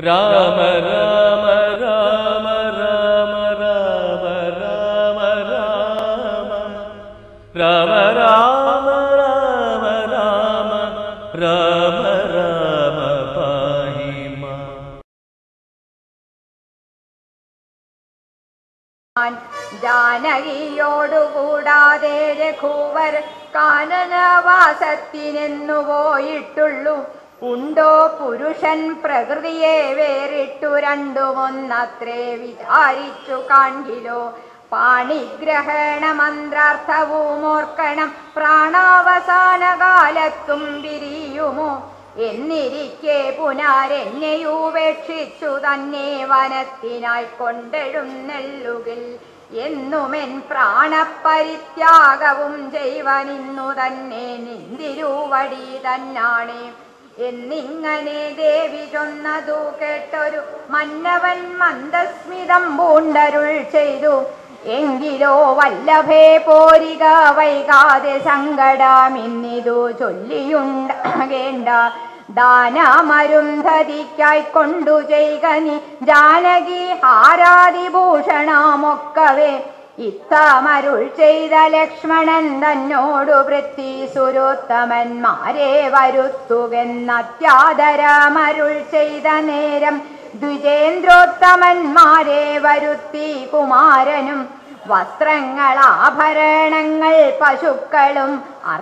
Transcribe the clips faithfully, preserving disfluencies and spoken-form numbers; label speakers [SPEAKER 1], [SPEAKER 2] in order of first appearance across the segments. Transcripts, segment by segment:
[SPEAKER 1] രാമ രാമ രാമ രാമ രാമ രാമ രാമ രാമ രാമ രാമ രാമ രാമ പാഹി മാം.
[SPEAKER 2] ജാനകിയോടുകൂടാതെ രഘുവർ കാനനവാസത്തിനെന്നു പോയിട്ടുള്ളൂ. ഉണ്ടോ പുരുഷൻ പ്രകൃതിയെ വേറിട്ടു രണ്ടുമൊന്നത്രേ വിചാരിച്ചു കാൺകിലോ. പാണിഗ്രഹണ മന്ത്രാർത്ഥവും ഓർക്കണം പ്രാണാവസാന കാലത്തും പിരിയുമോ. എന്നിരിക്കെ പുനരെന്നെയുപേക്ഷിച്ചു തന്നെ വനത്തിനായി കൊണ്ടെഴുന്നെള്ളുകിൽ എന്നുമെൻ പ്രാണപരിത്യാഗവും ചെയ്വനിന്നു തന്നെ നിന്തിരുവടി തന്നാണേ എന്നിങ്ങനെ ദേവി ചൊന്നതു കേട്ടൊരു മന്നവൻ മന്ദസ്മിതം പൂണ്ടരുൾ ചെയ്തു. എങ്കിലോ വല്ലഭേ പോരിക വൈകാതെ സങ്കടമിന്നിതു ചൊല്ലിയുണ്ടാകേണ്ട. ദാനമരുന്ധതിക്കായി കൊണ്ടു ചെയ്ക നീ ജാനകി ഹാരാദിഭൂഷണമൊക്കവേ. ഇത്തമരുൾ ചെയ്ത ലക്ഷ്മണൻ തന്നോടു വൃത്തി സുരോത്തമന്മാരെ വരുത്തുകെന്നത്യാദരമരുൾ ചെയ്ത നേരം ദ്വിജേന്ദ്രോത്തമന്മാരെ വരുത്തി കുമാരനും. വസ്ത്രങ്ങളാഭരണങ്ങൾ പശുക്കളും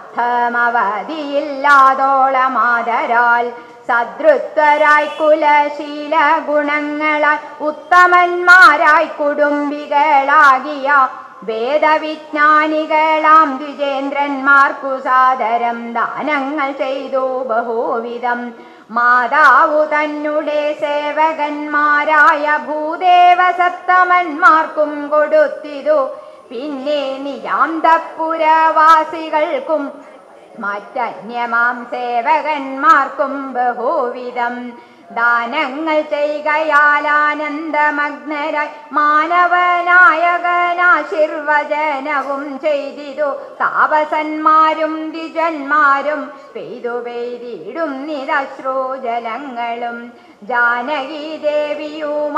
[SPEAKER 2] അർത്ഥമവധിയില്ലാതോളമാതരാൽ സദൃത്വരായി കുലശീല ഗുണങ്ങളാൽ ഉത്തമന്മാരായി കുടുംബികളാകിയ വേദവിജ്ഞാനികളാം ദ്വിജേന്ദ്രന്മാർക്കു സാദരം ദാനങ്ങൾ ചെയ്തു ബഹുവിധം. മാതാവു തന്നെ സേവകന്മാരായ ഭൂദേവസത്തമന്മാർക്കും കൊടുത്തിതു. പിന്നെ നിയാന്തപുരവാസികൾക്കും മറ്റന്യമാം സേവകന്മാർക്കും ബഹുവിധം ദാനങ്ങൾ ചെയ്കയാലാനന്ദമഗ്നരായി മാനവനായകനാശീർവചനവും ചെയ്തിതു. താപസന്മാരും ദ്വിജന്മാരും പെയ്തു പെയ്തിടും നിരശ്രുജലങ്ങളും. ജാനകി ദേവിയും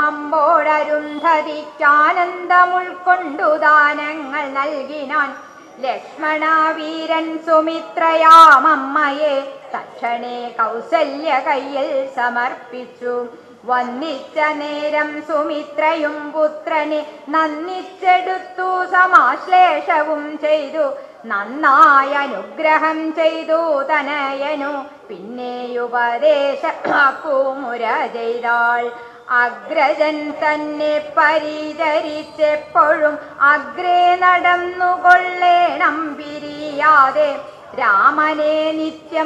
[SPEAKER 2] അമ്പോടരുന്ധതിക്കാനന്ദമുൾക്കൊണ്ടു ദാനങ്ങൾ നൽകിനാൻ. ലക്ഷ്മണവീരൻ സുമിത്രയാമമ്മയെ തക്ഷണേ കൗസല്യ കയ്യിൽ സമർപ്പിച്ചു. വന്നിച്ച നേരം സുമിത്രയും പുത്രനെ നന്ദിച്ചെടുത്തു സമാശ്ലേഷവും ചെയ്തു. നന്നായി അനുഗ്രഹം ചെയ്തു തനയനു. പിന്നെ ഉപദേശമാക്കുമുര ചെയ്താൾ. അഗ്രജൻ തന്നെ പരിചരിച്ചെപ്പോഴും അഗ്രേ നടന്നുകൊള്ളേണം പിരിയാതെ. രാമനെ നിത്യം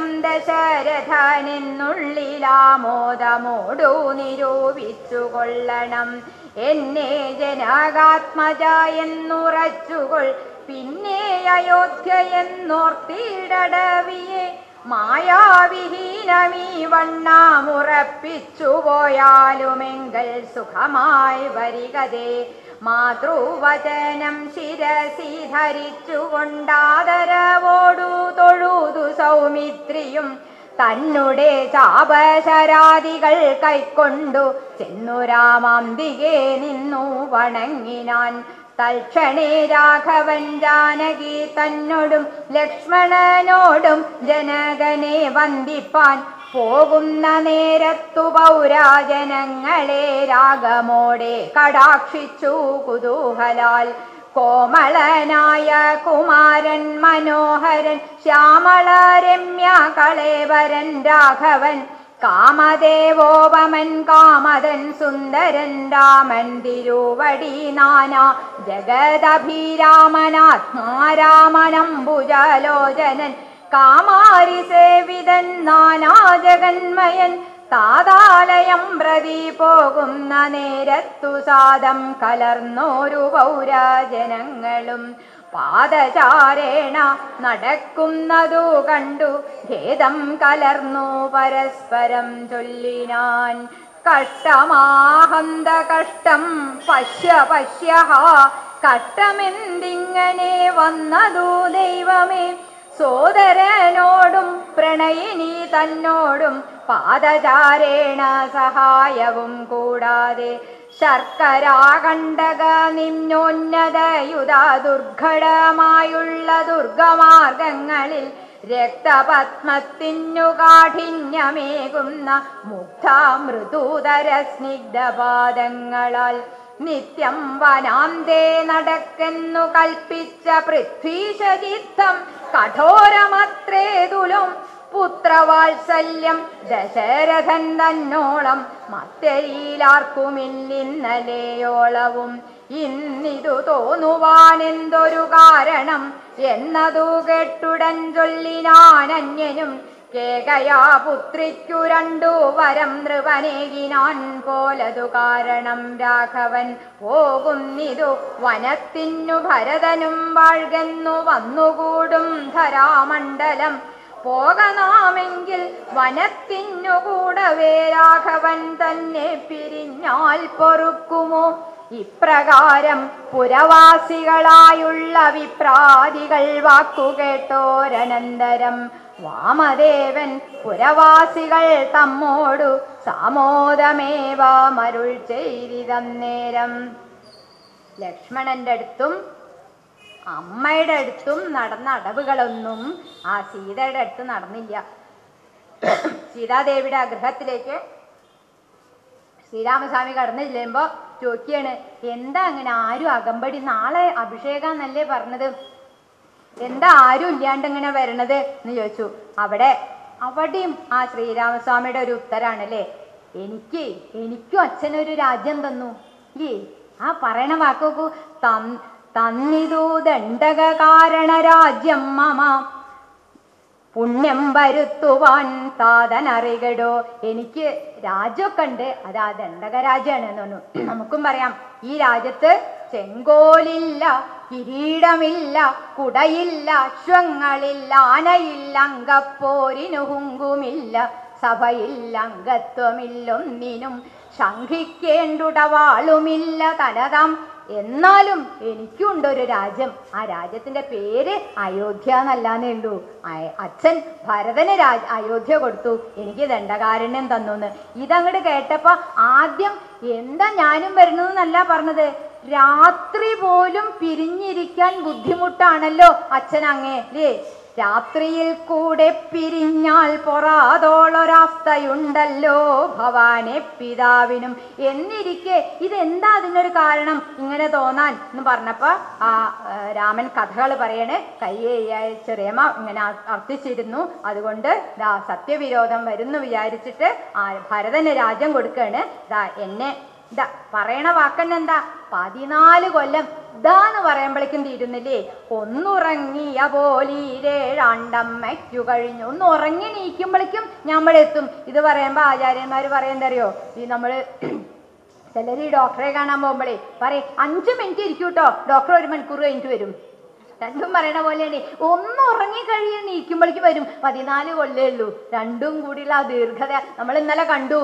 [SPEAKER 2] ദശരഥനെന്നുള്ളിലാമോദമോടു നിരൂപിച്ചു കൊള്ളണം. എന്നെ ജനകാത്മജ എന്നുറച്ചുകൊൾ. പിന്നെ അയോധ്യ എന്നോർത്തിടവിയെ മായാവിഹീനമീ വണ്ണമുറപ്പിച്ചു പോയാലുമെങ്കിൽ സുഖമായി വരികതേ. മാതൃവചനം ശിരസി ധരിച്ചു കൊണ്ടാദരവോടു തൊഴുതു സൗമിത്രിയും. തന്നുടെ ചാപശരാദികൾ കൈക്കൊണ്ടു ചെന്നു രാമാംബികെ നിന്നു വണങ്ങിനാൻ. തൽക്ഷണേ രാഘവൻ ജാനകി തന്നോടും ലക്ഷ്മണനോടും ജനകനെ വന്ദിപ്പാൻ പോകുന്ന നേരത്തു പൗരാജനങ്ങളെ രാഗമോടെ കടാക്ഷിച്ചു കുതൂഹലാൽ. കോമളനായ കുമാരൻ മനോഹരൻ ശ്യാമള രമ്യ കളേവരൻ രാഘവൻ. കാമദേവോപമൻ കാമദൻ സുന്ദരൻ രാമൻ തിരുവടി നാനാ ജഗദഭിരാമനാത്മാരാമനംബുജലോചനൻ. കാമാരി സേവിതൻ നാനാ ജഗന്മയൻ. താതാലയം പ്രതി പോകുന്ന നേരത്തു സാദം കലർന്നോരു പൗരജനങ്ങളും. പാദചാരേണ നടക്കുന്നതു കണ്ടു ഖേദം കലർന്നു പരസ്പരം ചൊല്ലിനാൻ. കഷ്ടമാഹന്ത കഷ്ടം പശ്യ പശ്യ. കഷ്ടമെന്തിങ്ങനെ വന്നതു ദൈവമേ. സോദരനോടും പ്രണയിനി തന്നോടും പാദചാരേണ സഹായവും കൂടാതെ ശർക്കരാകണ്ടക നിമ്നോന്നതയുധ ദുർഘടമായുള്ള ദുർഗമാർഗങ്ങളിൽ രക്തപത്മത്തിനു കാഠിന്യമേകുന്ന മുഗ്ധാമൃദൂതര സ്നിഗ്ധപാദങ്ങളാൽ നിത്യം വനാന്തേ നടക്കെന്നു കൽപ്പിച്ച പൃഥ്വീശചിത്തം കഠോരമത്രേതുലും പുത്രവാത്സല്യം ദശരഥൻ തന്നോളം മത്തരിയിലാർക്കുമില്ലിന്നലെയോളവും ഇന്നിതു തോന്നുവാനെന്തൊരു കാരണം എന്നതു കേട്ടുടൻ ചൊല്ലിനാനന്യനും കേകയാ പുത്രിക്കു രണ്ടു വരം നൃപനേകിനാൻ പോലതു കാരണം രാഘവൻ പോകുന്നിതു വനത്തിനു ഭരതനും വാഴ്കെന്നു വന്നുകൂടും ധരാമണ്ഡലം പോകനാമെങ്കിൽ വനത്തിനു കൂടവേ രാഘവൻ തന്നെ പിരിഞ്ഞാൽ പൊറുക്കുമോ ഇപ്രകാരം പുരവാസികളായുള്ള വിപ്രാദികൾ വാക്കുകേട്ടോരനന്തരം വാമദേവൻ പുരവാസികൾ തമ്മോടു സാമോദമേവാമരുൾ ചെയ്തിതന്നേരം ലക്ഷ്മണന്റെ അടുത്തും അമ്മയുടെ അടുത്തും നടന്ന അടവുകളൊന്നും ആ സീതയുടെ അടുത്ത് നടന്നില്ല. സീതാദേവിയുടെ ഗൃഹത്തിലേക്ക് ശ്രീരാമസ്വാമി കടന്നു ചെല്ലുമ്പോ ചോദിക്കുകയാണ്, എന്താ അങ്ങനെ ആരും അകമ്പടി, നാളെ അഭിഷേകാന്നല്ലേ പറഞ്ഞത്, എന്താ ആരും ഇല്ലാണ്ട് ഇങ്ങനെ വരണത് എന്ന് ചോദിച്ചു. അവിടെ അവിടെയും ആ ശ്രീരാമസ്വാമിയുടെ ഒരു ഉത്തരാണല്ലേ, എനിക്ക് എനിക്കും അച്ഛനൊരു രാജ്യം തന്നു ഇല്ലേ, ആ പറയണ വാക്കോക്കൂ, തന്നിതു ദണ്ഡക കാരണ രാജ്യം മമ പുണ്യം വരുത്തുവാൻ താതനറികടോ. എനിക്ക് രാജ്യമൊക്കെ ഉണ്ട്, അത് ആ ദണ്ഡക രാജ്യമാണ് എന്ന് പറഞ്ഞു. നമുക്കും പറയാം, ഈ രാജ്യത്ത് ചെങ്കോലില്ല, കിരീടമില്ല, കുടയില്ല, അശ്വങ്ങളില്ല, ആനയില്ല, അങ്കപ്പോരിനു ഹുങ്കുമില്ല, സഭയില്ല, അംഗത്വമില്ലൊന്നിനും ശങ്കിക്കേണ്ടുടവാളുമില്ല തനതാം. എന്നാലും എനിക്കുണ്ടൊരു രാജ്യം, ആ രാജ്യത്തിന്റെ പേര് അയോധ്യ എന്നല്ലാന്നേ ഉള്ളൂ. അച്ഛൻ ഭരതന് രാജ അയോധ്യ കൊടുത്തു, എനിക്ക് ദണ്ഡകാരണ്യം തന്നു. ഇതങ്ങോട്ട് കേട്ടപ്പോ ആദ്യം എന്താ ഞാനും വരുന്നതെന്നല്ല പറഞ്ഞത്, രാത്രി പോലും പിരിഞ്ഞിരിക്കാൻ ബുദ്ധിമുട്ടാണല്ലോ അച്ഛൻ അങ്ങേ അല്ലേ, രാത്രിയിൽ കൂടെ പിരിഞ്ഞാൽ പൊറാതോളൊരവസ്ഥയുണ്ടല്ലോ ഭവാനെ പിതാവിനും എന്നിരിക്കെ ഇതെന്താ അതിനൊരു കാരണം ഇങ്ങനെ തോന്നാൻ എന്ന് പറഞ്ഞപ്പോ ആ രാമൻ കഥകൾ പറയണേ, കയ്യേയായ ചെറിയമ്മ ഇങ്ങനെ അർത്ഥിച്ചിരുന്നു, അതുകൊണ്ട് ദാ സത്യവിരോധം വരുന്നു വിചാരിച്ചിട്ട് ആ ഭരതന് രാജ്യം കൊടുക്കുകയാണ്. ദാ എന്നെ ഇതാ പറയണ വാക്കന്നെന്താ, പതിനാല് കൊല്ലം ഇതാന്ന് പറയുമ്പോഴേക്കും തീരുന്നില്ലേ, ഒന്നുറങ്ങിയ പോലീരേഴാണ്ടമ്മയ്ക്കു കഴിഞ്ഞു, ഒന്ന് ഉറങ്ങി നീക്കുമ്പോഴേക്കും ഞമ്മളെത്തും. ഇത് പറയുമ്പോ ആചാര്യന്മാർ പറയുന്നറിയോ, ഈ നമ്മള് ചിലർ ഈ ഡോക്ടറെ കാണാൻ പോകുമ്പോഴേ പറയും അഞ്ചു മിനിറ്റ് ഇരിക്കും കേട്ടോ, ഡോക്ടർ ഒരു മണിക്കൂർ കഴിഞ്ഞിട്ട് വരും. രണ്ടും പറയണ പോലെയാണ്, ഒന്ന് ഉറങ്ങി കഴിയാൻ നീക്കുമ്പോഴേക്ക് വരും. പതിനാല് കൊല്ലേ ഉള്ളൂ. രണ്ടും കൂടിയുള്ള ആ ദീർഘത നമ്മൾ ഇന്നലെ കണ്ടു.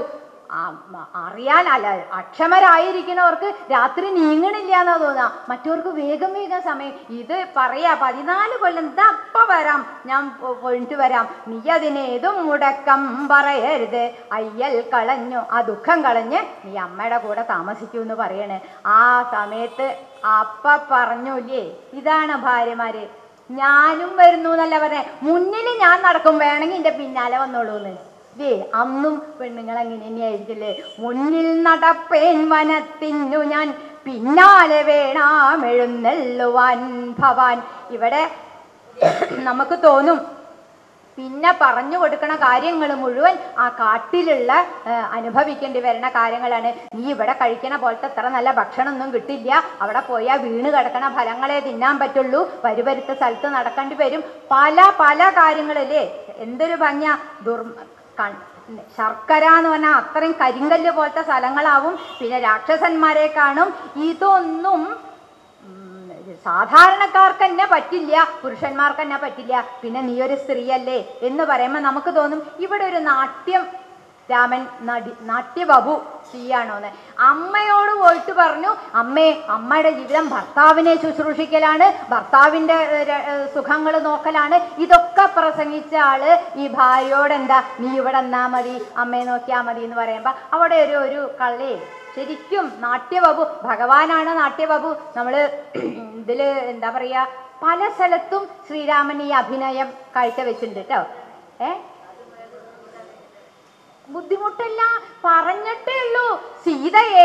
[SPEAKER 2] അറിയാൻ അല്ല അക്ഷമരായിരിക്കുന്നവർക്ക് രാത്രി നീങ്ങണില്ല എന്നാ തോന്നാ, മറ്റവർക്ക് വേഗം വേഗം സമയം. ഇത് പറയാ പതിനാല് കൊല്ലം ഇതാ അപ്പ വരാം, ഞാൻ പോയിട്ട് വരാം, നീ അതിനേതും മുടക്കം പറയരുത്, അയ്യൽ കളഞ്ഞു ആ ദുഃഖം കളഞ്ഞ് നീ അമ്മയുടെ കൂടെ താമസിക്കൂന്ന് പറയണേ. ആ സമയത്ത് അപ്പ പറഞ്ഞൂല്ലേ, ഇതാണ് ഭാര്യമാര്, ഞാനും വരുന്നു എന്നല്ല പറഞ്ഞേ, മുന്നിൽ ഞാൻ നടക്കും, വേണമെങ്കിൽ എൻ്റെ പിന്നാലെ വന്നോളൂന്ന്. ഏ അന്നും പെണ്ണുങ്ങൾ അങ്ങനെ തന്നെയായിരിക്കില്ലേ, മുന്നിൽ നടപ്പേൻ വനത്തിനു ഞാൻ പിന്നാലെ വേണമെഴുന്നള്ളുവാൻ ഭവാൻ. ഇവിടെ നമുക്ക് തോന്നും പിന്നെ പറഞ്ഞു കൊടുക്കണ കാര്യങ്ങൾ മുഴുവൻ ആ കാട്ടിലുള്ള അനുഭവിക്കേണ്ടി വരുന്ന കാര്യങ്ങളാണ്. നീ ഇവിടെ കഴിക്കണ പോലത്തെ അത്ര നല്ല ഭക്ഷണമൊന്നും കിട്ടില്ല, അവിടെ പോയാൽ വീണ് കിടക്കണ ഫലങ്ങളെ തിന്നാൻ പറ്റുള്ളൂ, വരുവരുത്ത സ്ഥലത്ത് നടക്കേണ്ടി വരും, പല പല കാര്യങ്ങളല്ലേ. എന്തൊരു ഭംഗിയ ദുർ ശർക്കര എന്ന് പറഞ്ഞാൽ അത്രയും കരിങ്കല്ല് പോലത്തെ സ്ഥലങ്ങളാവും, പിന്നെ രാക്ഷസന്മാരെ കാണും. ഇതൊന്നും സാധാരണക്കാർക്ക് തന്നെ പറ്റില്ല, പുരുഷന്മാർക്ക് തന്നെ പറ്റില്ല. പിന്നെ നീ ഒരു സ്ത്രീയല്ലേ എന്ന് പറയുമ്പോൾ നമുക്ക് തോന്നും ഇവിടെ ഒരു നാട്യം രാമൻ നടി നാട്യബാബു ചെയ്യാണോന്ന്. അമ്മയോട് പോയിട്ട് പറഞ്ഞു, അമ്മേ, അമ്മയുടെ ജീവിതം ഭർത്താവിനെ ശുശ്രൂഷിക്കലാണ്, ഭർത്താവിൻ്റെ സുഖങ്ങൾ നോക്കലാണ്. ഇതൊക്കെ പ്രസംഗിച്ച ആള് ഈ ഭാര്യയോട് എന്താ, നീ ഇവിടെ എന്നാ മതി, അമ്മയെ നോക്കിയാൽ മതി എന്ന് പറയുമ്പോൾ അവിടെ ഒരു ഒരു കള്ളേ. ശരിക്കും നാട്യബാബു ഭഗവാനാണ് നാട്യബാബു. നമ്മൾ ഇതിൽ എന്താ പറയുക, പല സ്ഥലത്തും ശ്രീരാമൻ ഈ അഭിനയം കാഴ്ചവെച്ചിട്ടുണ്ട് കേട്ടോ. ഏ ബുദ്ധിമുട്ടല്ല, പറഞ്ഞിട്ടേ ഉള്ളൂ. സീതയെ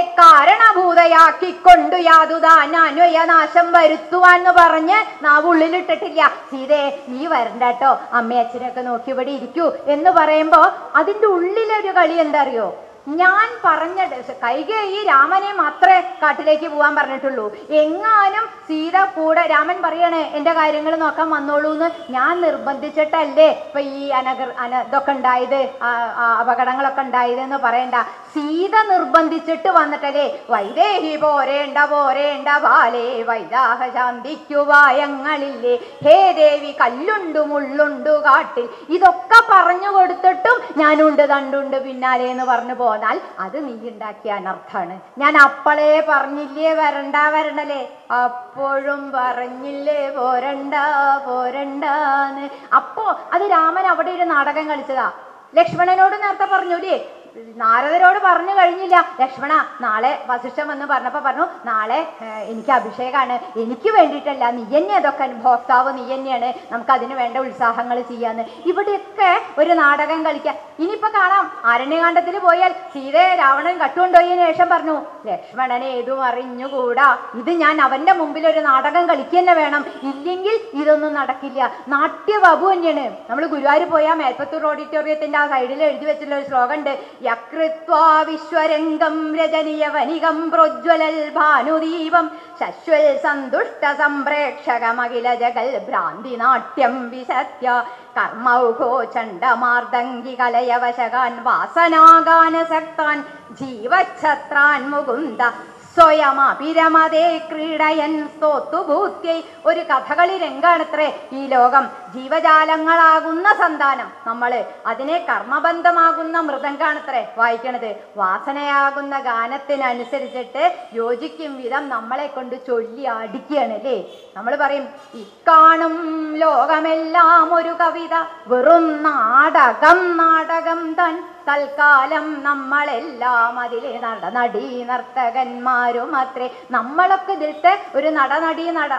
[SPEAKER 2] കാരണഭൂതയാക്കിക്കൊണ്ടു യാതുതാൻ അന്വയനാശം വരുത്തുവാന്ന് പറഞ്ഞ് നാവുള്ളിലിട്ടിട്ടില്ല. സീതയെ നീ വരണ്ട കേട്ടോ, അമ്മ അച്ഛനൊക്കെ നോക്കി ഇവിടെ ഇരിക്കൂ എന്ന് പറയുമ്പോ അതിൻ്റെ ഉള്ളിലൊരു കളി എന്താ അറിയോ, ഞാൻ പറഞ്ഞ കൈകേയി രാമനെ മാത്രമേ കാട്ടിലേക്ക് പോകാൻ പറഞ്ഞിട്ടുള്ളൂ. എങ്ങാനും സീത കൂടെ, രാമൻ പറയണേ എൻ്റെ കാര്യങ്ങൾ നോക്കാൻ വന്നോളൂ എന്ന്, ഞാൻ നിർബന്ധിച്ചിട്ടല്ലേ ഇപ്പൊ ഈ അനഗർ അന ഇതൊക്കെ ഉണ്ടായത്, അപകടങ്ങളൊക്കെ ഉണ്ടായത് എന്ന് പറയണ്ട. സീത നിർബന്ധിച്ചിട്ട് വന്നിട്ടല്ലേ. വൈദേഹി പോരേണ്ട പോരേണ്ട ബാലേ വൈദാഹ ശാന്തിക്കുവായങ്ങളില്ലേ, ഹേ ദേവി കല്ലുണ്ടു മുള്ളുണ്ടു കാട്ടിൽ, ഇതൊക്കെ പറഞ്ഞു കൊടുത്തിട്ടും ഞാനുണ്ട് തണ്ടുണ്ട് പിന്നാലെ എന്ന് പറഞ്ഞു പോ. അത് നീ ഉണ്ടാക്കിയ അനർത്ഥാണ്. ഞാൻ അപ്പളേ പറഞ്ഞില്ലേ വരണ്ട വരണല്ലേ, അപ്പോഴും പറഞ്ഞില്ലേ പോരണ്ട പോരണ്ടാന്ന്. അപ്പോ അത് രാമൻ അവിടെ ഒരു നാടകം കളിച്ചതാ. ലക്ഷ്മണനോട് നേരത്തെ പറഞ്ഞൂലേ, നാരദരോട് പറഞ്ഞു കഴിഞ്ഞില്ല. ലക്ഷ്മണ നാളെ വസിഷ്ഠൻ വന്ന് പറഞ്ഞപ്പോൾ പറഞ്ഞു, നാളെ എനിക്ക് അഭിഷേകമാണ്, എനിക്ക് വേണ്ടിയിട്ടല്ല, നീ തന്നെ അതൊക്കെ ഭോക്താവ് നീ തന്നെയാണ്, നമുക്ക് അതിന് വേണ്ട ഉത്സാഹങ്ങൾ ചെയ്യാന്ന്. ഇവിടെയൊക്കെ ഒരു നാടകം കളിക്കാം. ഇനിയിപ്പോൾ കാണാം, അരണ്യകാണ്ഡത്തിൽ പോയാൽ സീതയെ രാവണൻ കട്ടുകൊണ്ടുപോയതിനു ശേഷം പറഞ്ഞു, ലക്ഷ്മണനെ ഏതും അറിഞ്ഞുകൂടാ, ഇത് ഞാൻ അവൻ്റെ മുമ്പിൽ ഒരു നാടകം കളിക്കുക തന്നെ വേണം, ഇല്ലെങ്കിൽ ഇതൊന്നും നടക്കില്ല. നാട്യബാബു തന്നെയാണ്. നമ്മൾ ഗുരുവായൂർ പോയാൽ മേൽപ്പത്തൂർ ഓഡിറ്റോറിയത്തിൻ്റെ ആ സൈഡിൽ എഴുതി വെച്ചിട്ടുള്ള ഒരു ശ്ലോകം ഉണ്ട്, യകൃത്വാ വിശ്വരംഗം രജനീയ വനികം പ്രോജ്വലൽ ഭാനുദീപം ശശ്വൽ സന്തുഷ്ട സംപ്രേക്ഷകമഖില ജഗൽ ഭ്രാന്തി നാട്യം വിശത്യ കർമ്മൗഘോ ചണ്ഡമാർദ്ദംഗി കലയവശകാൻ വാസനാഗാനസക്താൻ ജീവഛത്രാൻ മുകുന്ദ സ്വയമഭിരമതേ ക്രീഡയൻ സ്തോത്തുഭൂത്യൈ. ഒരു കഥകളി രംഗാണത്രേ ഈ ലോകം. ജീവജാലങ്ങളാകുന്ന സന്താനം നമ്മള്, അതിനെ കർമ്മബന്ധമാകുന്ന മൃദംഗാണത്രേ വായിക്കണത്. വാസനയാകുന്ന ഗാനത്തിനനുസരിച്ചിട്ട് യോജിക്കും വിധം നമ്മളെ കൊണ്ട് ചൊല്ലി അടിക്കുകയാണ് അല്ലേ. നമ്മൾ പറയും, ഇക്കാണും ലോകമെല്ലാം ഒരു കവിത, വെറും നാടകം നാടകം തൻ, തൽക്കാലം നമ്മളെല്ലാം അതിലെ നട നടീ നർത്തകന്മാരും അത്രേ. നമ്മളൊക്കെ ഇതിലത്തെ ഒരു നടനടി നട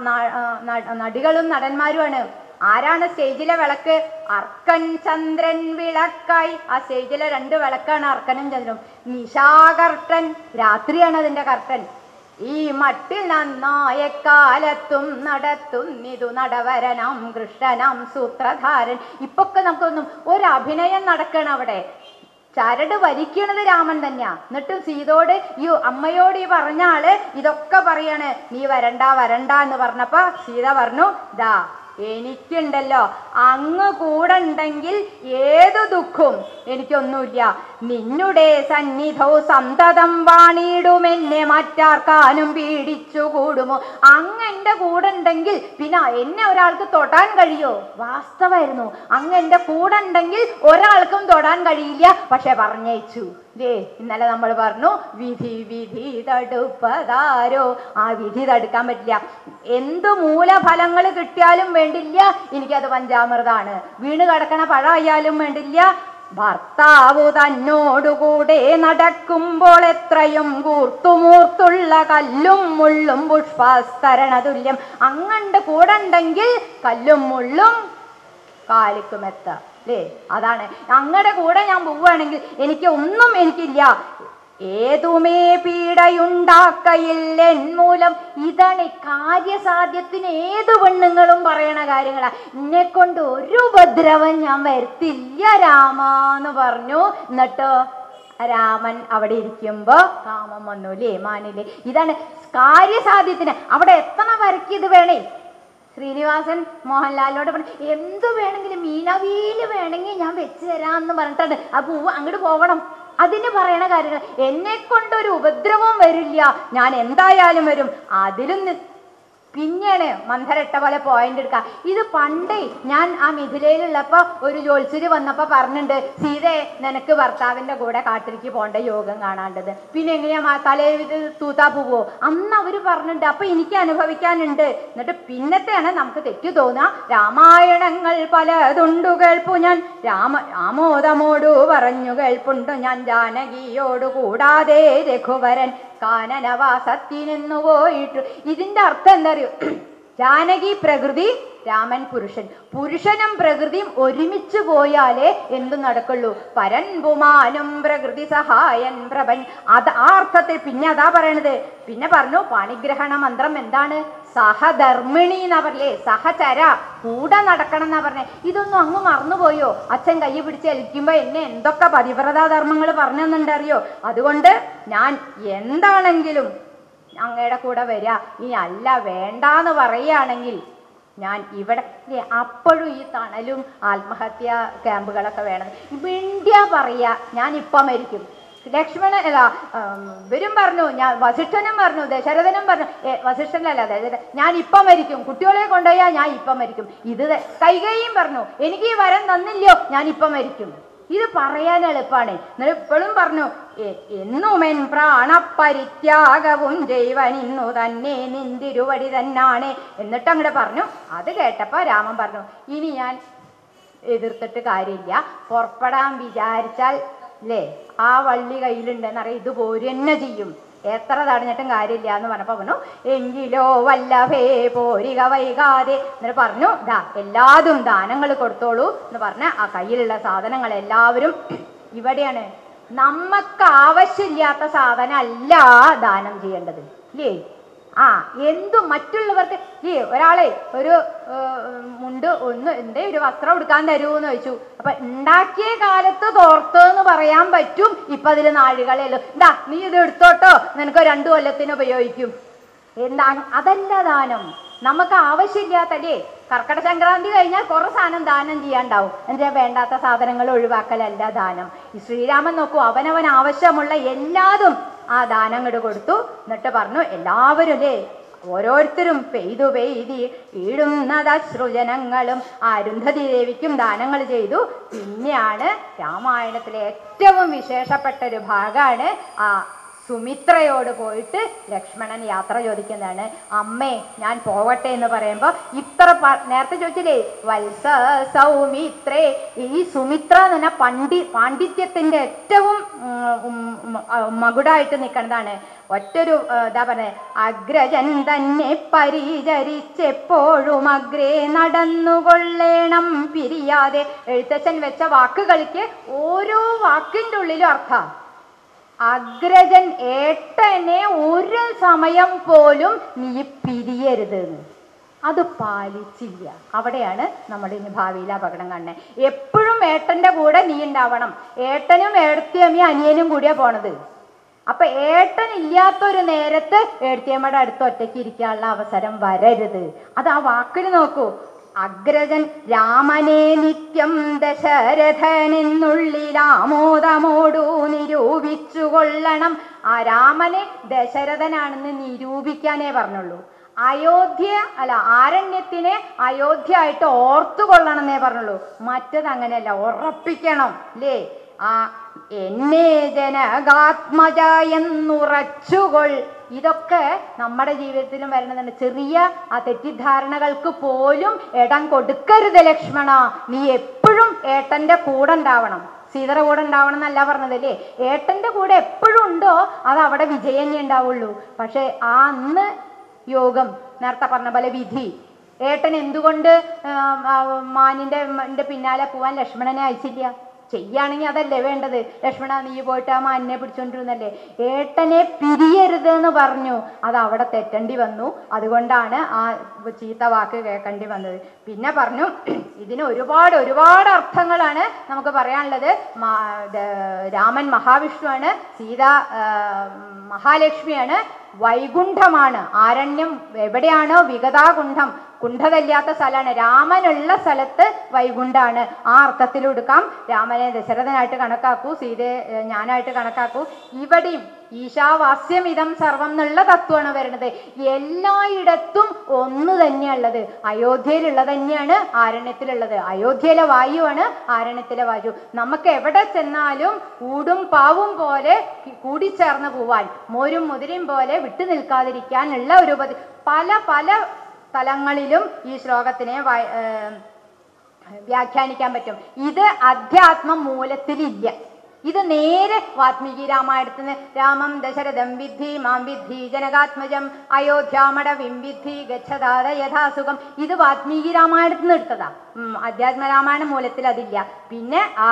[SPEAKER 2] നടികളും നടന്മാരുമാണ്. ആരാണ് സ്റ്റേജിലെ വിളക്ക്? അർക്കൻ ചന്ദ്രൻ വിളക്കായി. ആ സ്റ്റേജിലെ രണ്ട് വിളക്കാണ് അർക്കനും ചന്ദ്രനും. നിശാകർട്ടൻ, രാത്രിയാണ് അതിൻ്റെ കർട്ടൻ. ഈ മട്ടിൽ നന്നായ കാലത്തും നടത്തുന്നിതു നടവരനാം കൃഷ്ണനാം സൂത്രധാരൻ. ഇപ്പൊക്കെ നമുക്കൊന്നും ഒരു അഭിനയം നടക്കണം അവിടെ. ചരട് വലിക്കണത് രാമൻ തന്നെയാ. എന്നിട്ടും സീതോട് ഈ അമ്മയോട് ഈ പറഞ്ഞ ആള് ഇതൊക്കെ പറയാണ്, നീ വരണ്ട വരണ്ട എന്ന് പറഞ്ഞപ്പോ സീത പറഞ്ഞു, ദാ എനിക്കുണ്ടല്ലോ അങ്ങ് കൂടെ ഉണ്ടെങ്കിൽ ഏതു ദുഃഖവും എനിക്കൊന്നുമില്ല. നിന്നുടെ സന്നിധോ സന്തതം വാണിടുമെന്നെ മറ്റാർക്കാനും പീഡിച്ചു കൂടുമോ. അങ്ങ് എൻ്റെ കൂടെ ഉണ്ടെങ്കിൽ പിന്നെ എന്നെ ഒരാൾക്ക് തൊടാൻ കഴിയോ? വാസ്തവായിരുന്നു. അങ്ങ് എൻ്റെ കൂടെ ഉണ്ടെങ്കിൽ ഒരാൾക്കും തൊടാൻ കഴിയില്ല. പക്ഷെ പറഞ്ഞയച്ചു ലേ. ഇന്നലെ നമ്മൾ പറഞ്ഞു, വിധി വിധി തടുപ്പതാരോ. ആ വിധി തടുക്കാൻ പറ്റില്ല. എന്ത് മൂലഫലങ്ങൾ കിട്ടിയാലും വേണ്ടില്ല, എനിക്കത് പഞ്ചാമൃതാണ്. വീണ് കിടക്കണ പഴമായാലും വേണ്ടില്ല. ഭർത്താവു തന്നോടുകൂടെ നടക്കുമ്പോൾ എത്രയും കൂർത്തുമൂർത്തുള്ള കല്ലും മുള്ളും പുഷ്പാസ്തരണ തുല്യം. അങ്ങണ്ട് കൂടെ ഉണ്ടെങ്കിൽ കല്ലും മുള്ളും കാലിക്കുമെത്ത അല്ലേ. അതാണ് അങ്ങടെ കൂടെ ഞാൻ പോവുകയാണെങ്കിൽ എനിക്ക് ഒന്നും എനിക്കില്ല. ഏതുമേ പീഡയുണ്ടാക്കയില്ല എന്മൂലം. ഇതാണ് കാര്യസാധ്യത്തിന് ഏത് പെണ്ണുങ്ങളും പറയണ കാര്യങ്ങളാ. എന്നെ കൊണ്ട് ഒരു ഉപദ്രവം ഞാൻ വരുത്തില്ല രാമാന്ന് പറഞ്ഞു. എന്നിട്ടോ രാമൻ അവിടെ ഇരിക്കുമ്പോ കാമം വന്നൂലേ മാനില്ലേ. ഇതാണ് കാര്യസാധ്യത്തിന്. അവിടെ എത്തണ വരയ്ക്ക് ഇത് വേണേ. ശ്രീനിവാസൻ മോഹൻലാലിനോട് പറഞ്ഞു, എന്ത് വേണമെങ്കിലും മീനവീല് വേണമെങ്കിൽ ഞാൻ വെച്ച് തരാമെന്ന് പറഞ്ഞിട്ടുണ്ട്. ആ പൂവ് അങ്ങോട്ട് പോകണം. അതിന് പറയണ കാര്യങ്ങൾ. എന്നെ കൊണ്ടൊരു ഉപദ്രവവും വരില്ല, ഞാൻ എന്തായാലും വരും. അതിലും പിന്നെയാണ് മന്ധരട്ട പോലെ പോയിന്റ് എടുക്കുക. ഇത് പണ്ടേ ഞാൻ ആ മിഥിലയിലുള്ളപ്പോ ഒരു ജ്യോത്സ്യര് വന്നപ്പോ പറഞ്ഞിട്ടുണ്ട്, സീതയെ നിനക്ക് ഭർത്താവിന്റെ കൂടെ കാട്ടിലേക്ക് പോകേണ്ട യോഗം കാണാണ്ടത്, പിന്നെ എങ്ങനെയാ തലയിൽ തൂത്താ പോവോ, അന്ന് അവര് പറഞ്ഞിട്ടുണ്ട്. അപ്പൊ എനിക്ക് അനുഭവിക്കാനുണ്ട്. എന്നിട്ട് പിന്നത്തെയാണ് നമുക്ക് തെറ്റു തോന്നുക. രാമായണങ്ങൾ പലതുണ്ടു കേൾപ്പു ഞാൻ, രാമ ആമോദമോടു പറഞ്ഞു കേൾപ്പുണ്ടു ഞാൻ, ജാനകിയോടു കൂടാതെ രഘുവരൻ കാനനവാസത്തിനെന്നു പോയിട്ടു. ഇതിന്റെ അർത്ഥം എന്താ അറിയോ? ജാനകി പ്രകൃതി, രാമൻ പുരുഷൻ. പുരുഷനും പ്രകൃതിയും ഒരുമിച്ച് പോയാലേ എന്തു നടക്കുള്ളൂ. പരൻ പുമാനും പ്രകൃതി സഹായൻ പ്രഭൻ. അത് ആ അർത്ഥത്തിൽ പിന്നെ അതാ പറയണത്. പിന്നെ പറഞ്ഞു പാണിഗ്രഹണ മന്ത്രം എന്താണ്? സഹധർമ്മിണി എന്നാ പറയേ, സഹചര, കൂടെ നടക്കണം എന്നാ പറഞ്ഞേ. ഇതൊന്നും അങ്ങ് മറന്നുപോയോ? അച്ഛൻ കൈ പിടിച്ച് ഏൽക്കുമ്പോ എന്നെ എന്തൊക്കെ പതിവ്രതാ ധർമ്മങ്ങൾ പറഞ്ഞു തന്നിട്ടറിയോ? അതുകൊണ്ട് ഞാൻ എന്താണെങ്കിലും അങ്ങയുടെ കൂടെ വരിക. ഇനി അല്ല വേണ്ടാന്ന് പറയുകയാണെങ്കിൽ ഞാൻ ഇവിടെ. അപ്പോഴും ഈ തണലും ആത്മഹത്യ ക്യാമ്പുകളൊക്കെ വേണം. ഇന്ത്യ പറയാ ഞാൻ ഇപ്പം മരിക്കും. ലക്ഷ്മണൻ അല്ല ഇവരും പറഞ്ഞു, ഞാൻ വസിഷ്ഠനും പറഞ്ഞു, ദശരഥനും പറഞ്ഞു, വസിഷ്ഠനല്ല ദശരഥൻ, ഞാൻ ഇപ്പം മരിക്കും, കുട്ടികളെ കൊണ്ടുപോയാ ഞാൻ ഇപ്പം മരിക്കും. ഇത് കൈകേയിയും പറഞ്ഞു, എനിക്ക് ഈ വരം തന്നില്ലയോ ഞാൻ ഇപ്പം മരിക്കും. ഇത് പറയാൻ എളുപ്പമാണ്. എന്നിട്ട് ഇപ്പോഴും പറഞ്ഞു, എന്നുമെൻ പ്രാണപരിത്യാഗവും ജൈവൻ ഇന്നു തന്നെ നിന്തിരുവടി തന്നാണ്. എന്നിട്ട് അങ്ങോട്ട് പറഞ്ഞു. അത് കേട്ടപ്പോ രാമൻ പറഞ്ഞു, ഇനി ഞാൻ എതിർത്തിട്ട് കാര്യമില്ല, പുറപ്പെടാൻ വിചാരിച്ചാൽ അല്ലേ ആ വള്ളി കയ്യിലുണ്ടെന്നറിയാം, ഇത് പോരെന്നെ ചെയ്യും, എത്ര തടഞ്ഞിട്ടും കാര്യമില്ല എന്ന് പറഞ്ഞപ്പോ പറഞ്ഞു, എങ്കിലോ വല്ലഭേ പോരിക വൈകാതെ. എന്നിട്ട് പറഞ്ഞു, ദാ എല്ലാതും ദാനങ്ങൾ കൊടുത്തോളൂ എന്ന് പറഞ്ഞ ആ കയ്യിലുള്ള സാധനങ്ങൾ എല്ലാവരും ഇവിടെയാണ്. നമുക്ക് ആവശ്യമില്ലാത്ത സാധനം അല്ല ദാനം ചെയ്യേണ്ടത് ഇല്ലേ? ആ എന്തും മറ്റുള്ളവർക്ക് ഈ ഒരാളെ ഒരു മുണ്ട് ഒന്ന് എന്തേ ഒരു വസ്ത്രം എടുക്കാൻ തരുമെന്ന് ചോദിച്ചു. അപ്പൊ ഉണ്ടാക്കിയ കാലത്ത് തോർത്തെന്ന് പറയാൻ പറ്റും. ഇപ്പൊ അതിൽ നാഴികളല്ലോ, എന്താ നീ ഇത് എടുത്തോട്ടോ, നിനക്ക് രണ്ടു കൊല്ലത്തിന് ഉപയോഗിക്കും. എന്താണ് അതല്ല ദാനം. നമുക്ക് ആവശ്യമില്ലാത്തല്ലേ. കർക്കട സംക്രാന്തി കഴിഞ്ഞാൽ കുറെ സാധനം ദാനം ചെയ്യാണ്ടാവും. എന്താ വേണ്ടാത്ത സാധനങ്ങൾ ഒഴിവാക്കലല്ല ദാനം. ഈ ശ്രീരാമൻ നോക്കൂ, അവനവൻ ആവശ്യമുള്ള എല്ലാതും ആ ദാനങ്ങൾ കൊടുത്തു. എന്നിട്ട് പറഞ്ഞു, എല്ലാവരും അല്ലേ ഓരോരുത്തരും പെയ്തു പെയ്തി ഈടുന്നതശ്രുജനങ്ങളും അരുന്ധതി ദേവിക്കും ദാനങ്ങൾ ചെയ്തു. പിന്നെയാണ് രാമായണത്തിലെ ഏറ്റവും വിശേഷപ്പെട്ട ഒരു ഭാഗമാണ് ആ സുമിത്രയോട് പോയിട്ട് ലക്ഷ്മണൻ യാത്ര ചോദിക്കുന്നതാണ്. അമ്മേ ഞാൻ പോവട്ടെ എന്ന് പറയുമ്പോൾ ഇത്ര നേരത്തെ ചോദിച്ചില്ലേ വത്സ സൗമിത്രേ. ഈ സുമിത്ര എന്ന് പറഞ്ഞാൽ പണ്ഡി പാണ്ഡിത്യത്തിന്റെ ഏറ്റവും മകുടായിട്ട് നിൽക്കുന്നതാണ്. ഒറ്റൊരു എന്താ പറയുക, അഗ്രജൻ തന്നെ പരിചരിച്ചെപ്പോഴും അഗ്രേ നടന്നുകൊള്ളേണം പിരിയാതെ. എഴുത്തച്ഛൻ വെച്ച വാക്കുകൾക്ക് ഓരോ വാക്കിൻ്റെ ഉള്ളിലും അർത്ഥം. അഗ്രജൻ ഏട്ടനെ ഒരു സമയം പോലും നീ പിരിയരുത്, അത് പാലിച്ചില്ല. അവിടെയാണ് നമ്മുടെ ഇനി ഭാവിയിൽ അപകടം കാണുന്നത്. എപ്പോഴും ഏട്ടൻ്റെ കൂടെ നീ ഉണ്ടാവണം. ഏട്ടനും ഏടത്തിയമ്മയും അനിയനും കൂടിയാ പോണത്. അപ്പൊ ഏട്ടൻ ഇല്ലാത്തൊരു നേരത്ത് ഏടത്തിയമ്മയുടെ അടുത്ത് ഒറ്റയ്ക്ക് ഇരിക്കാനുള്ള അവസരം വരരുത്. അത് ആ വാക്കിൽ നോക്കൂ. അഗ്രജൻ രാമനെ നിത്യം ദശരഥനെന്നുള്ളിൽ ആമോദമോടു നിരൂപിച്ചു കൊള്ളണം. ആ രാമനെ ദശരഥനാണെന്ന് നിരൂപിക്കാനേ പറഞ്ഞുള്ളൂ. അയോധ്യ അല്ല ആരണ്യത്തിനെ അയോധ്യ ആയിട്ട് ഓർത്തു കൊള്ളണമെന്നേ പറഞ്ഞുള്ളൂ. മറ്റത് അങ്ങനെയല്ല, ഉറപ്പിക്കണം അല്ലേ. ആ എന്നെ ജനകാത്മജ എന്നുറച്ചുകൊൾ. ഇതൊക്കെ നമ്മുടെ ജീവിതത്തിലും വരുന്നതുണ്ട്. ചെറിയ ആ തെറ്റിദ്ധാരണകൾക്ക് പോലും ഇടം കൊടുക്കരുത് ലക്ഷ്മണ. നീ എപ്പോഴും ഏട്ടൻ്റെ കൂടെ ഉണ്ടാവണം. സീതയുടെ കൂടെ ഉണ്ടാവണം എന്നല്ല പറഞ്ഞതല്ലേ. ഏട്ടൻ്റെ കൂടെ എപ്പോഴും ഉണ്ടോ അത് അവിടെ വിജയന്നെ ഉണ്ടാവുള്ളൂ. പക്ഷെ ആ അന്ന് യോഗം നേരത്തെ പറഞ്ഞ പോലെ വിധി. ഏട്ടൻ എന്തുകൊണ്ട് മാനിന്റെ പിന്നാലെ പോവാൻ ലക്ഷ്മണനെ അയച്ചില്ല? ചെയ്യുകയാണെങ്കിൽ അതല്ലേ വേണ്ടത്. ലക്ഷ്മണ നീ പോയിട്ട് ആ മാനിനെ പിടിച്ചോണ്ടിരുന്നല്ലേ. ഏട്ടനെ പിരിയരുത് എന്ന് പറഞ്ഞു, അത് അവിടെ തെറ്റേണ്ടി വന്നു. അതുകൊണ്ടാണ് ആ ചീത്ത വാക്ക് കേൾക്കേണ്ടി വന്നത്. പിന്നെ പറഞ്ഞു ഇതിന് ഒരുപാട് ഒരുപാട് അർത്ഥങ്ങളാണ് നമുക്ക് പറയാനുള്ളത്. രാമൻ മഹാവിഷ്ണുവാണ്, സീത മഹാലക്ഷ്മിയാണ്, വൈകുണ്ഠമാണ്. ആരണ്യം എവിടെയാണോ വിഗതാകുണ്ഠം കുണ്ഠതയില്ലാത്ത സ്ഥലമാണ്. രാമനുള്ള സ്ഥലത്ത് വൈകുണ്ഠാണ്. ആ അർത്ഥത്തിൽ എടുക്കാം. രാമനെ ദശരഥനായിട്ട് കണക്കാക്കൂ, സീതയെ ഞാനായിട്ട് കണക്കാക്കൂ. ഇവിടെയും ഈശാവാസ്യമിതം സർവം എന്നുള്ള തത്വമാണ് വരുന്നത്. എല്ലായിടത്തും ഒന്ന് തന്നെയുള്ളത്. അയോധ്യയിലുള്ളത് തന്നെയാണ് ആരണ്യത്തിലുള്ളത്. അയോധ്യയിലെ വായുവാണ് ആരണ്യത്തിലെ വായു. നമുക്ക് എവിടെ ചെന്നാലും ഊടും പാവും പോലെ കൂടിച്ചേർന്ന് പോവാൻ, മോരും മുതിരയും പോലെ വിട്ടു നിൽക്കാതിരിക്കാനുള്ള ഒരു ഉപദേ പല പല തലങ്ങളിലും ഈ ശ്ലോകത്തിനെ വ്യാഖ്യാനിക്കാൻ പറ്റും. ഇത് അധ്യാത്മ മൂലത്തിലില്ല. ഇത് നേരെ വാത്മീകി രാമായണത്തിന് രാമം ദശരഥം വിദ്ധി മാം വിദ്ധി ജനകാത്മജം അയോധ്യാമട വിംവിദ്ധി ഗച്ഛതാത യഥാസുഖം. ഇത് വാത്മീകി രാമായണത്തിൽ നിന്ന് എടുത്തതാ. അധ്യാത്മ രാമായണ മൂലത്തിൽ അതില്ല. പിന്നെ ആ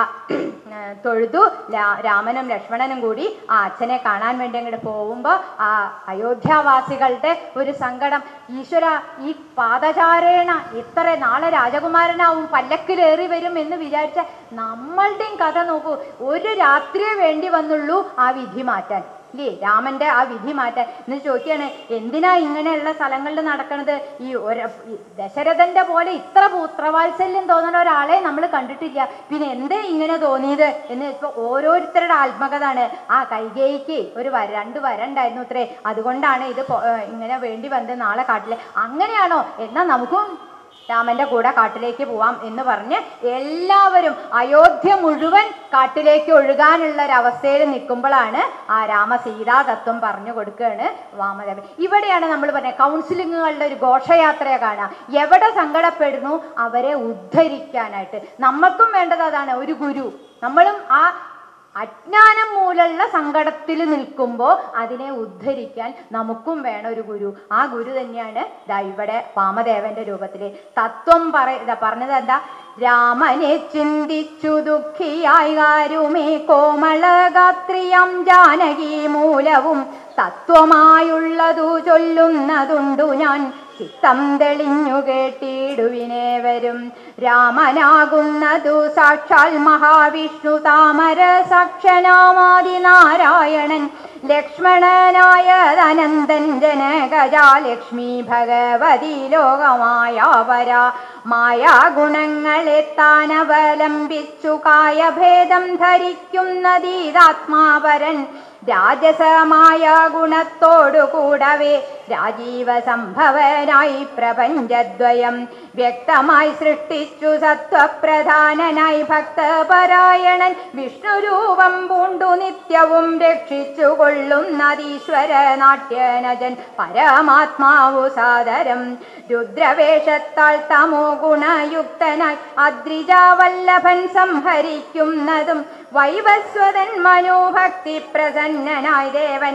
[SPEAKER 2] തൊഴുതു രാമനും ലക്ഷ്മണനും കൂടി ആ അച്ഛനെ കാണാൻ വേണ്ടി അങ്ങോട്ട് പോകുമ്പോൾ ആ അയോധ്യാവാസികളുടെ ഒരു സങ്കടം, ഈശ്വര ഈ പാദചാരേണ ഇത്ര നാളെ രാജകുമാരനാവും, പല്ലക്കിലേറി വരും എന്ന് വിചാരിച്ച നമ്മളുടെയും കഥ നോക്കൂ. ഒരു രാത്രിയെ വേണ്ടി വന്നുള്ളൂ ആ വിധി മാറ്റാൻ, ഇല്ലേ? രാമന്റെ ആ വിധി മാറ്റാൻ. എന്ന് ചോദിക്കുകയാണ്, എന്തിനാ ഇങ്ങനെയുള്ള സ്ഥലങ്ങളിൽ നടക്കണത്? ഈ ഒരു ദശരഥന്റെ പോലെ ഇത്ര പുത്രവാത്സല്യം തോന്നുന്ന ഒരാളെ നമ്മൾ കണ്ടിട്ടില്ല. പിന്നെ എന്തേ ഇങ്ങനെ തോന്നിയത് എന്ന് വെച്ചപ്പോൾ ഓരോരുത്തരുടെ ആത്മകഥയാണ്. ആ കൈകേയിക്ക് ഒരു വര രണ്ട് വര ഉണ്ടായിരുന്നു അത്രേ, അതുകൊണ്ടാണ് ഇത് ഇങ്ങനെ വേണ്ടി വന്നത് നാളെ കാട്ടിലെ. അങ്ങനെയാണോ? എന്നാൽ നമുക്കും രാമന്റെ കൂടെ കാട്ടിലേക്ക് പോവാം എന്ന് പറഞ്ഞ് എല്ലാവരും അയോധ്യ മുഴുവൻ കാട്ടിലേക്ക് ഒഴുകാനുള്ള ഒരവസ്ഥയിൽ നിൽക്കുമ്പോഴാണ് ആ രാമസീതാ തത്വം പറഞ്ഞു കൊടുക്കുകയാണ് വാമദേവൻ. ഇവിടെയാണ് നമ്മൾ പറഞ്ഞ കൗൺസിലിങ്ങുകളുടെ ഒരു ഘോഷയാത്രയെ കാണാം. എവിടെ സങ്കടപ്പെടുന്നു അവരെ ഉദ്ധരിക്കാനായിട്ട്. നമ്മൾക്കും വേണ്ടത് അതാണ്, ഒരു ഗുരു. നമ്മളും ആ അജ്ഞാനം മൂലമുള്ള സങ്കടത്തിൽ നിൽക്കുമ്പോൾ അതിനെ ഉദ്ധരിക്കാൻ നമുക്കും വേണം ഒരു ഗുരു. ആ ഗുരു തന്നെയാണ് ദാ ഇവിടെ വാമദേവന്റെ രൂപത്തില് തത്വം പറ പറഞ്ഞത് എന്താ? രാമനെ ചിന്തിച്ചു ദുഃഖിയായി കാരുമേ കോമളഗാത്രിയം ജാനകി മൂലവും തത്വമായുള്ളതു ചൊല്ലുന്നതുണ്ടു ഞാൻ ചിത്തം തെളിഞ്ഞു കേട്ടിടുവിനേവരും. രാമനാകുന്നതു സാക്ഷാൽ മഹാവിഷ്ണു താമര സാക്ഷനാമാതി നാരായണൻ ലക്ഷ്മണനായ അനന്തൻ ജനകജാ ലക്ഷ്മി ഭഗവതി ലോകമായാവര മായാഗുണങ്ങളെ താൻ അവലംബിച്ചു കായഭേദം ധരിക്കുന്നതീതാത്മാവരൻ രാജസമായ ഗുണത്തോടു കൂടവേ രാജീവ സംഭവനായി പ്രപഞ്ചദ്വയം വ്യക്തമായി സൃഷ്ടിച്ചു സത്വപ്രധാനനായി ഭക്തപരായണൻ വിഷ്ണുരൂപം പൂണ്ടു നിത്യവും രക്ഷിച്ചു കൊള്ളുന്നതീശ്വര നാട്യനജൻ പരമാത്മാവു സാദരം രുദ്രവേഷത്താൽ തമോ ഗുണയുക്തനായി അദ്രിജാവല്ലഭൻ സംഹരിക്കുന്നതും വൈവസ്വതൻ മനോഭക്തി പ്രസന്നനായി ദേവൻ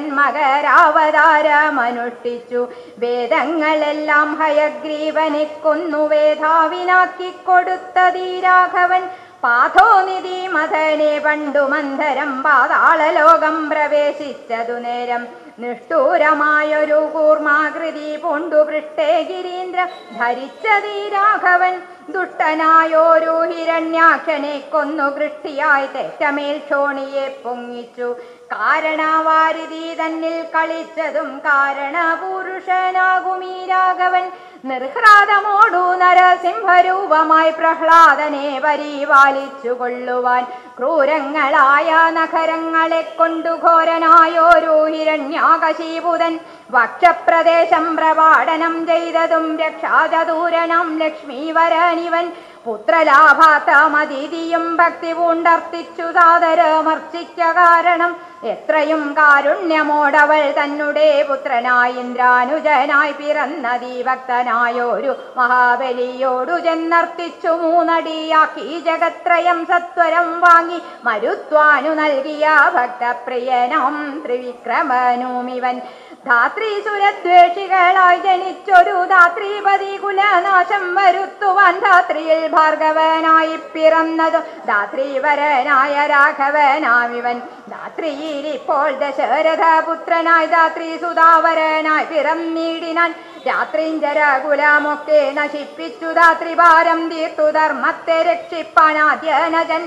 [SPEAKER 2] മകരാവതാരമനുഷ്ഠിച്ചു വേദങ്ങളെല്ലാം ഹയഗ്രീവനെ കൊന്നു വേധാവിനാക്കി കൊടുത്തതീ രാഘവൻ പാഥോനിധി മഥനെ പണ്ടു മന്ധരം പാതാളലോകം പ്രവേശിച്ചതു നേരം നിഷ്ഠൂരമായൊരു കൂർമാകൃതി പൂണ്ടു പൃഷ്ഠേ ഗിരീന്ദ്ര ധരിച്ചതീ രാഘവൻ ദുഷ്ടനായോരു ഹിരണ്യാക്ഷനെ കൊന്നു കൃഷ്ടിയായി തെറ്റമേൽ ക്ഷോണിയെ പൊങ്ങിച്ചു കാരണവാരിധി തന്നിൽ കളിച്ചതും കാരണപുരുഷനാകുമീ രാഘവൻ നിർഹ്ലാദമോടു നരസിംഹരൂപമായി പ്രഹ്ലാദനെ പരിപാലിച്ചു കൊള്ളുവാൻ ക്രൂരങ്ങളായ നഖരങ്ങളെ കൊണ്ടു ഘോരനായോരു ഹിരണ്യാകശീപുതൻ വക്ഷപ്രദേശം പ്രപാടനം ചെയ്തതും രക്ഷാചതൂരനം ലക്ഷ്മീവരനിവൻ പുത്രലാഭാത്തമതിഥിയും ഭക്തി പൂണ്ടർത്തിച്ചു സാദരമർച്ചിക്ക കാരണം എത്രയും കാരുണ്യമോടവൾ തന്നെ പുത്രനായി ഇന്ദ്രാനുജനായി പിറന്നതീ ഭക്തനായോരു മഹാബലിയോടു ചെന്നർത്തിച്ചു മൂന്നടിയാക്കി ജഗത്രയം സത്വരം വാങ്ങി മരുത്വാനു നൽകിയ ഭക്തപ്രിയനാം ത്രിവിക്രമനുമിവൻ ധാത്രീസുരദ്വേഷികളായി ജനിച്ചൊരു ധാത്രീപതി കുലനാശം വരുത്തുവാൻ ധാത്രിയിൽ ഭാർഗവനായി പിറന്നതും ധാത്രീവരനായ രാഘവനാമിവൻ ധാത്രിയിൽ ഇപ്പോൾ ദശരഥപുത്രനായി ധാത്രി സുധാവരനായി പിറന്നീടിനാൻ രാത്രിഞ്ചര കുലമൊക്കെ നശിപ്പിച്ചു ധാത്രിഭാരം തീർത്തു ധർമ്മത്തെ രക്ഷിപ്പാനാദ്യനജൻ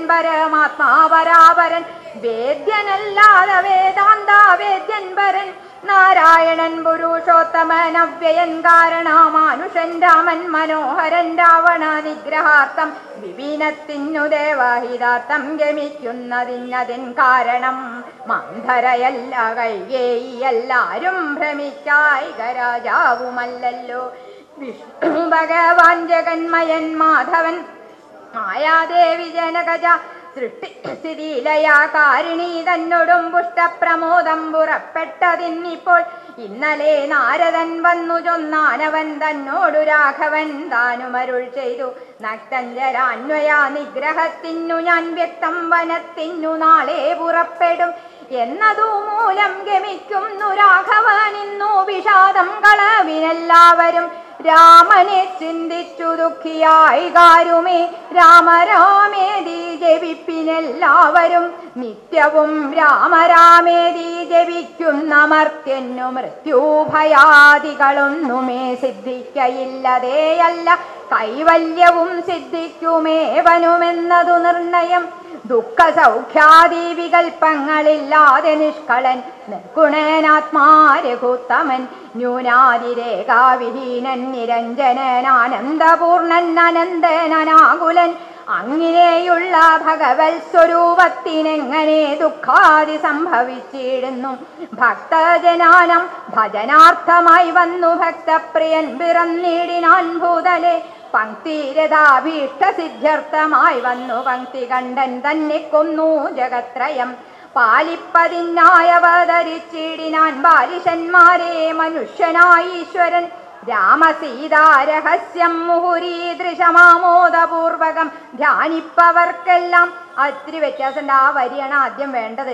[SPEAKER 2] പരമാത്മാപരാപരൻ വേദ്യനല്ലാതെ വേദാന്ത വേദ്യൻ പരൻ നാരാ നാരായണൻ പുരുഷോത്തമൻ അവ്യയൻ കാരണമാനുഷൻ രാമൻ മനോഹരൻ രാവണ നിഗ്രഹാർത്ഥം വിപിനത്തിനു ദേവഹിതാർത്ഥം ഗമിക്കുന്നതിനതിൻ കാരണം മന്ധരയല്ല കൈകേയി എല്ലാരും ഭ്രമിക്കായിക രാജാവുമല്ലല്ലോ. വിഷ്ണു ഭഗവാൻ ജഗന്മയൻ മാധവൻ മായാദേവി ജനകജ സൃഷ്ടിസ്ഥിതിലയാ കാരിണി തന്നോടും പുഷ്ടപ്രമോദം പുറപ്പെട്ടതിന്നിപ്പോൾ ഇന്നലെ നാരദൻ വന്നു ചൊന്നാനവൻ തന്നോടു രാഘവൻ താനുമരുൾ ചെയ്തു നക്തഞ്ചരാന്വയ നിഗ്രഹത്തിനു ഞാൻ വ്യക്തം വനത്തിനു നാളെ പുറപ്പെടും എന്നതു മൂലം ഗമിക്കുന്നു രാഘവൻ ഇന്നു വിഷാദം കളവിനെല്ലാവരും രാമനെ ചിന്തിച്ചു ദുഃഖിയായി കാരുമേ രാമരാമേതി ജപിപ്പിനെല്ലാവരും നിത്യവും രാമരാമേതി ജപിക്കുന്ന മർത്യന്നു മൃത്യുഭയാദികളൊന്നുമേ സിദ്ധിക്കയില്ലതേയല്ല കൈവല്യവും സിദ്ധിക്കുമേവനുമെന്നതു നിർണയം. ദുഃഖ സൗഖ്യാദി വികൽപ്പങ്ങളില്ലാതെ നിഷ്കളൻ നിർഗുണനാത്മാരഘുത്തമൻ ന്യൂനാതിരേകാവിഹീനൻ നിരഞ്ജനൻ ആനന്ദപൂർണൻ അനന്തനാകുലൻ അങ്ങനെയുള്ള ഭഗവത് സ്വരൂപത്തിനെങ്ങനെ ദുഃഖാദി സംഭവിച്ചിടുന്നു. ഭക്തജനാനം ഭജനാർത്ഥമായി വന്നു ഭക്തപ്രിയൻ പിറന്നിടിനാൻ ഭൂതലെ പങ്ക്തിരഥാഭീഷ്ട സിദ്ധ്യർത്ഥമായി വന്നു പങ്ക്തി കണ്ടൻ തന്നെ കൊന്നു ജഗത്രയം പാലിപ്പതിനായി അവതരിച്ചിടിനാൻ ബാലിഷന്മാരെ മനുഷ്യനായി ഈശ്വരൻ രാമസീതാരഹസ്യം മുഹുരീദൃശമാമോദപൂർവകം ധ്യാനിപ്പവർക്കെല്ലാം അത്തിരി വ്യത്യാസമുണ്ട്. ആ വരിയാണ് ആദ്യം വേണ്ടത്.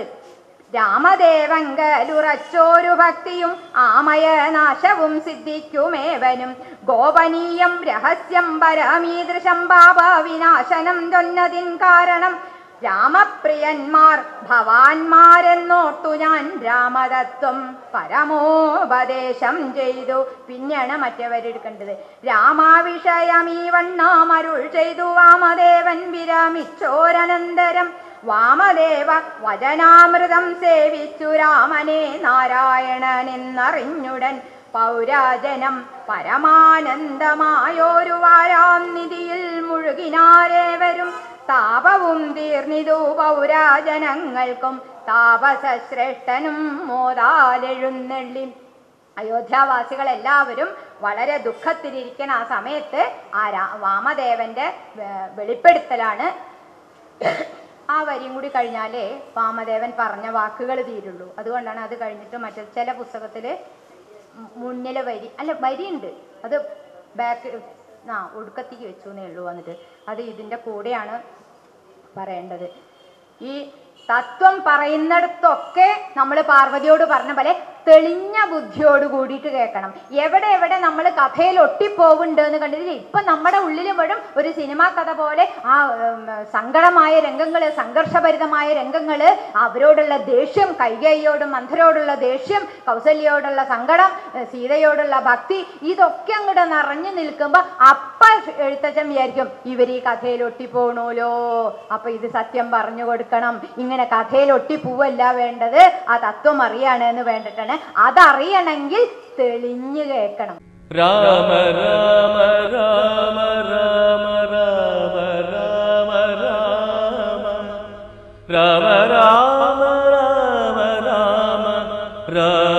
[SPEAKER 2] രാമദേവങ്കലുറച്ചോരു ഭക്തിയും ആമയനാശവും സിദ്ധിക്കുമേവനും ഗോപനീയം രഹസ്യം പരമീദൃശം പാപ വിനാശനം ചൊന്നതിൻ കാരണം രാമപ്രിയന്മാർ ഭവാന്മാരെന്നോർത്തു ഞാൻ രാമതത്വം പരമോപദേശം ചെയ്തു. പിന്നെയാണ് മറ്റവരെടുക്കേണ്ടത്. രാമാവിഷയമീ വണ്ണാമരുൾ ചെയ്തു വാമദേവൻ വിരമിച്ചോരനന്തരം വാമദേവ വചനാമൃതം സേവിച്ചു രാമനെ നാരായണനെന്നറിഞ്ഞുടൻ പൗരാജനം പരമാനന്ദമായോരു വാരാനിധിയിൽ മുഴുകിനാരേവരും താപവും തീർന്നിതു പൗരാജനങ്ങൾക്കും താപസശ്രേഷ്ഠനും മോദാലെഴുന്നള്ളി. അയോധ്യാവാസികളെല്ലാവരും വളരെ ദുഃഖത്തിലിരിക്കുന്ന ആ സമയത്ത് ആ രാ വാമദേവന്റെ വെളിപ്പെടുത്തലാണ്. ആ വരിയും കൂടി കഴിഞ്ഞാലേ വാമദേവൻ പറഞ്ഞ വാക്കുകൾ തീരുള്ളൂ. അതുകൊണ്ടാണ് അത് കഴിഞ്ഞിട്ട് മറ്റേ ചില പുസ്തകത്തിൽ മുന്നിലെ വരി അല്ല വരിയുണ്ട്, അത് ബാക്ക് ആ ഒടുക്കത്തേക്ക് വെച്ചു എന്നേ ഉള്ളൂ. വന്നിട്ട് അത് ഇതിൻ്റെ കൂടെയാണ് പറയേണ്ടത്. ഈ തത്വം പറയുന്നിടത്തൊക്കെ നമ്മൾ പാർവതിയോട് പറഞ്ഞ പോലെ തെളിഞ്ഞ ബുദ്ധിയോട് കൂടിയിട്ട് കേൾക്കണം. എവിടെ എവിടെ നമ്മൾ കഥയിൽ ഒട്ടിപ്പോവുണ്ട് എന്ന് കണ്ടിട്ടില്ല. ഇപ്പം നമ്മുടെ ഉള്ളിൽ വരും ഒരു സിനിമാ കഥ പോലെ ആ സങ്കടമായ രംഗങ്ങൾ, സംഘർഷഭരിതമായ രംഗങ്ങൾ, അവരോടുള്ള ദേഷ്യം, കൈകേയിയോടും മന്ധരോടുള്ള ദേഷ്യം, കൗസല്യയോടുള്ള സങ്കടം, സീതയോടുള്ള ഭക്തി, ഇതൊക്കെ അങ്ങോട്ട് നിറഞ്ഞു നിൽക്കുമ്പോൾ അപ്പം എഴുത്തച്ഛൻ വിചാരിക്കും ഇവർ ഈ കഥയിൽ ഒട്ടിപ്പോണല്ലോ, അപ്പം ഇത് സത്യം പറഞ്ഞു കൊടുക്കണം. ഇങ്ങനെ കഥയിൽ ഒട്ടിപ്പോവല്ല വേണ്ടത്, ആ തത്വം അറിയാണ് എന്ന് വേണ്ടിട്ടാണ്. അതറിയണമെങ്കിൽ തെളിഞ്ഞു കേൾക്കണം.
[SPEAKER 1] രാമ രാമ രാമ രാമ രാമ രാമ രാമ രാമ രാമ രാമ രാമ